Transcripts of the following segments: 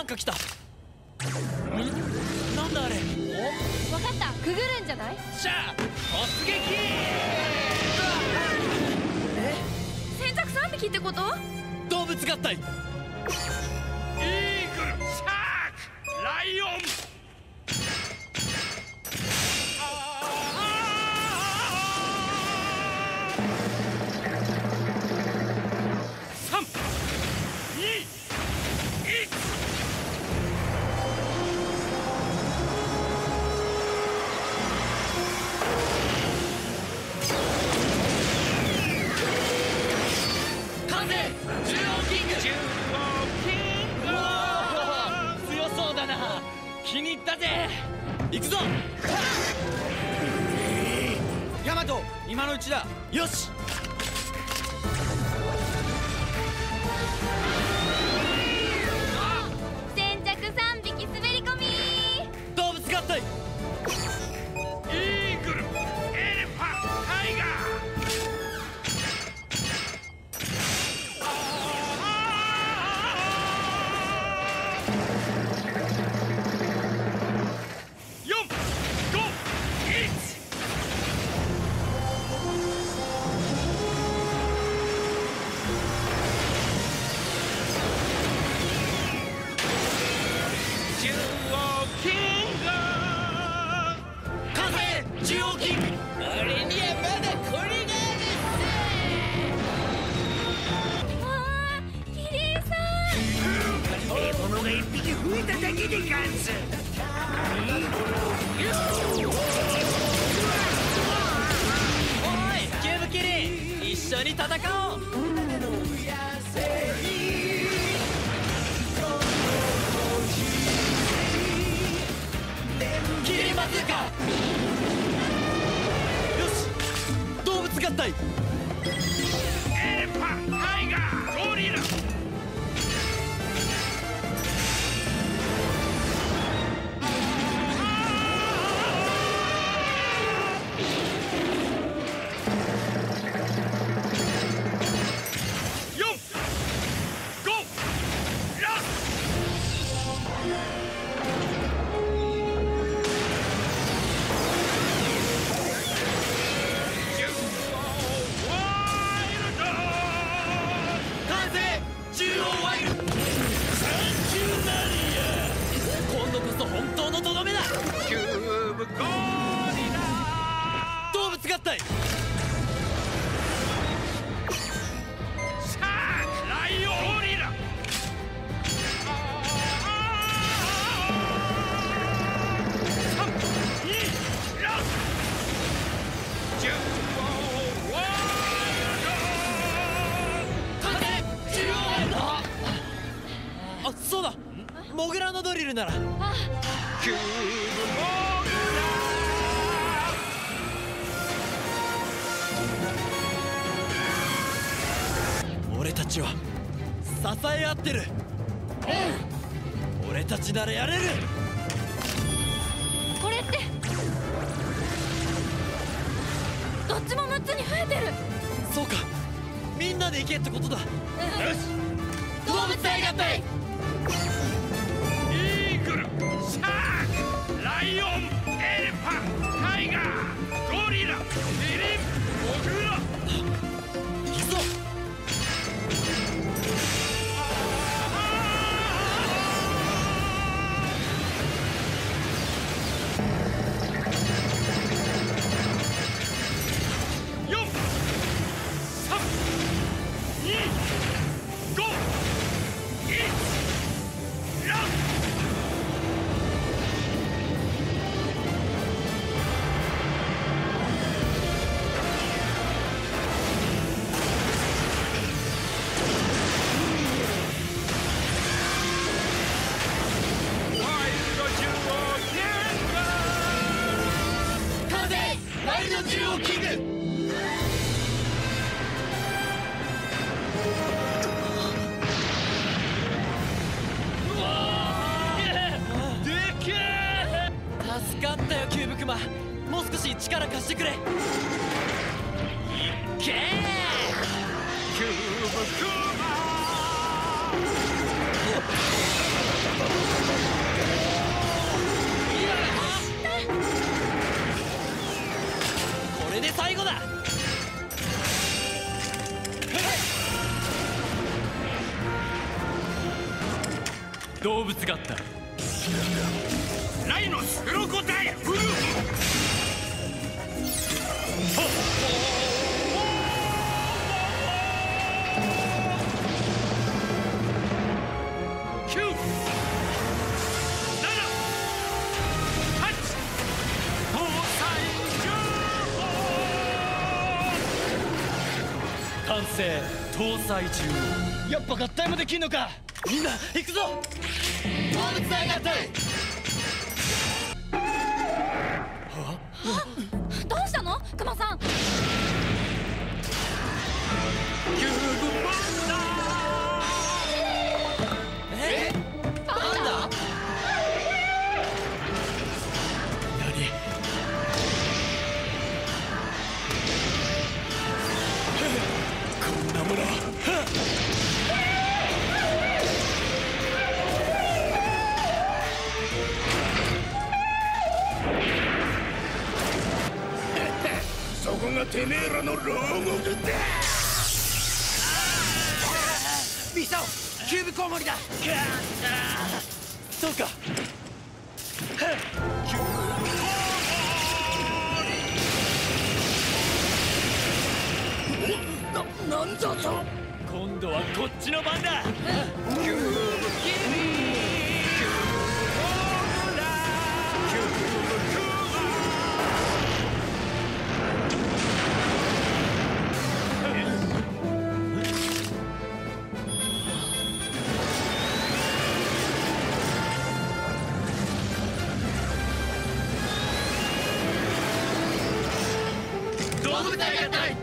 なんか来た。なんだあれ。 わかった、くぐるんじゃない？ しゃあ突撃。 先着3匹ってこと？ 動物合体。 イーグル、シャーク、ライオン。3、2、1。 完成。中央キング。強そうだな。気に入ったぜ。行くぞ。ヤマト、今のうちだ。よし。 先着3匹滑り込み。 動物合体。 イーグル、エレファント、タイガー。4、5、1。中央キング。 完成。中央キング。俺にはまだこれがある。 わー、キリンさん。 獲物が1匹増えただけでガンス。 おいキューブキリン、一緒に戦おう。キリンバズーカ。よし、動物合体。 エレファント、タイガー、ゴリラ。4、5、ラスト。中央ワイルド。 完成。中央ワイルド。 サンキューナリ今度こそ本当のとどめだ。 ア。キューブゴリラ。 動物合体。 シャーク、ライオン、ゴリラ。3、2、ラスト。中央ワイ完成。中央ワイルド。あ、そうだ。モグラのドリルなら。 ルド。キューブゴリ俺たちは支え合ってる。俺たちならやれる。 これってどっちも6つに増えてる。 そうか、みんなで行けってことだ。 ラ。よし。 動物大合体。 イーグル、シャーク、ライオン、エレファント、タイガー、ゴリラ、キリン、モグラ。 行くぞ。 4、3、2、5、1。ラスト。ワイルド中央キング。 完成。ワイルド中央キング。でけえ。助かったよキューブクマ。もう少し力貸してくれ。いっけー。 キューブクマ。 動物合体。 ライノスクロコダイルフルー9、7、8。搭載完成。搭載中。やっぱ合体もできんのか。みんな行くぞ。動物大合体。 どうしたのクマさん。 キューブバンダえ？ パンダ？ 何？こんなもの。 そこがてめえらの牢獄だ。ミサオ、キューブコウモリだ。 そうか。 なんだと。 今度はこっちの番だ。 キューブキリ動物大合体。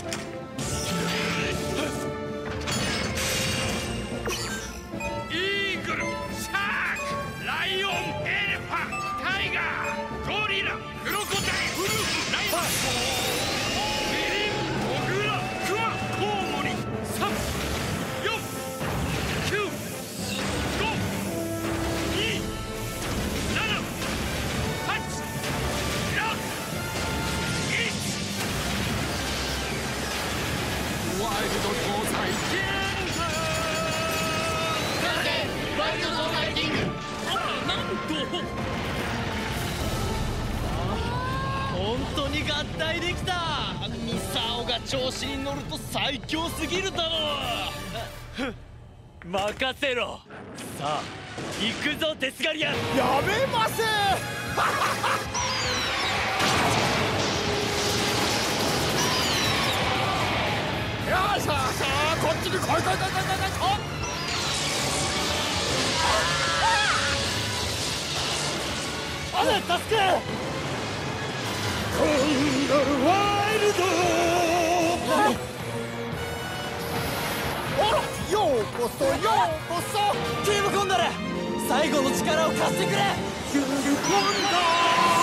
イーグル、シャーク、ライオン、エレファント、タイガー、ゴリラ、クロコダイル、ウルフ、ライオン、キリン、モグラ、クマ、コウモリ。3、4、9、5、2、7、8、6、1。ワイルド搭載キング。 ワイルド搭載キング。なんと。本当に合体できた。ミサオが調子に乗ると最強すぎるだろう。任せろ。さあ行くぞデスガリアン。 やめません。よいしょ、さあこっちに来い来い来い来い来い来い。 あれ助け。 コンドルワイルド。あら、ようこそようこそ。 キームコンドル、最後の力を貸してくれ。 キューブコンドル。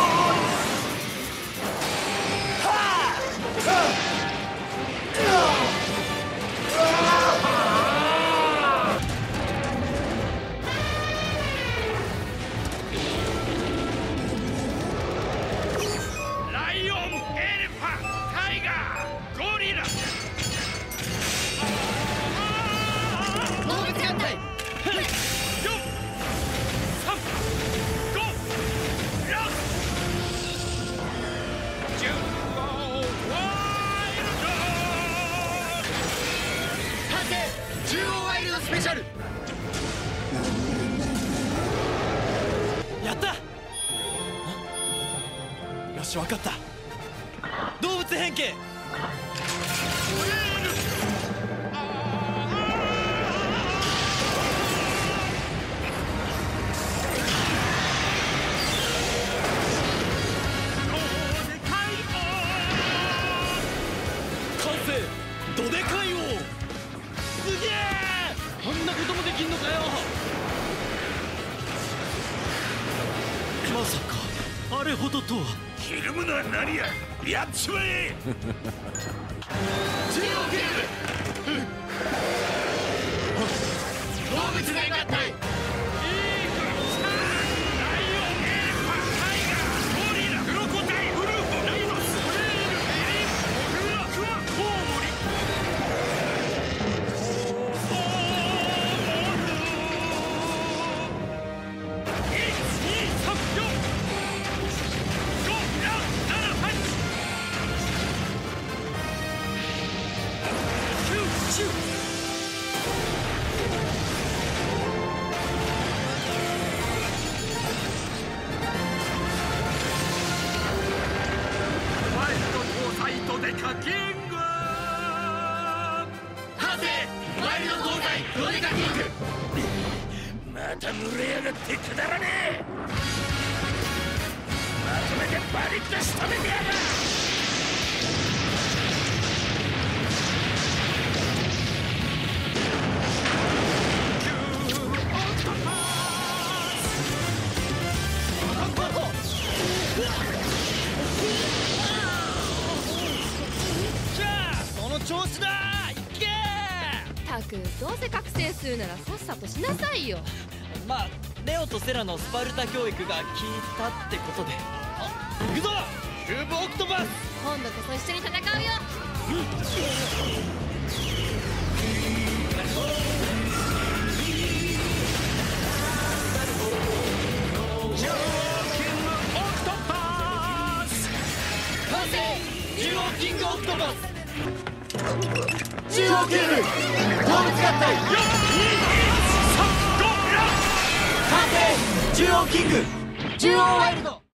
ライオン、エレファント、タイガー、ゴリラ。 動物合体。 4、3、5、6、15、ワイルド。 完成。中央ワイルドスペシャル。やった。よし、分かった。動物変形。完成。どでかい王。すげえ。あんなこともできんのかよ。まさかあれほどとは。 ひるむのは何や。やっちまえ。 中央ゲーム。動物大合体。 イーグル、シャーク、ライオン、エレファント、タイガー、ゴリラ、クロコダイル、ウルフ、ライノス、フレイル、ベリン、モグラ、クマ、コウモリ。 た群れやがってくだらねえ。まとめてバリッと仕留めてやがる。 調子だ。いけたくどうせ覚醒するならさっさとしなさいよ。 まあレオとセラのスパルタ教育が効いたってことで。行くぞキューブオクトパス。 今度こそ一緒に戦うよ。 完成。中央キングオクトパス。 中央キング動物合体完成。中央キング中央ワイルド